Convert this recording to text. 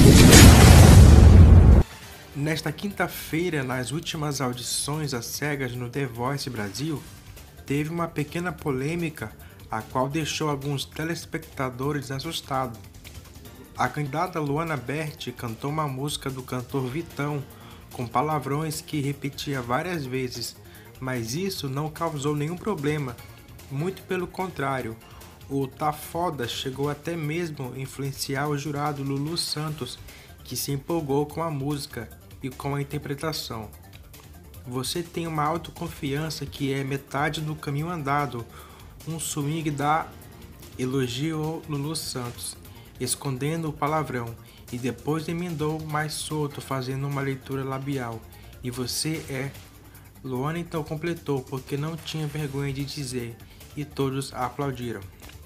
Nesta quinta-feira, nas últimas audições às cegas no The Voice Brasil, teve uma pequena polêmica, a qual deixou alguns telespectadores assustados. A candidata Luana Berti cantou uma música do cantor Vitão, com palavrões que repetia várias vezes, mas isso não causou nenhum problema, muito pelo contrário. O Tá Foda chegou até mesmo a influenciar o jurado Lulu Santos, que se empolgou com a música e com a interpretação. Você tem uma autoconfiança que é metade do caminho andado, um swing da elogiou Lulu Santos, escondendo o palavrão, e depois emendou mais solto, fazendo uma leitura labial. E você é... Luana então completou, porque não tinha vergonha de dizer, e todos aplaudiram.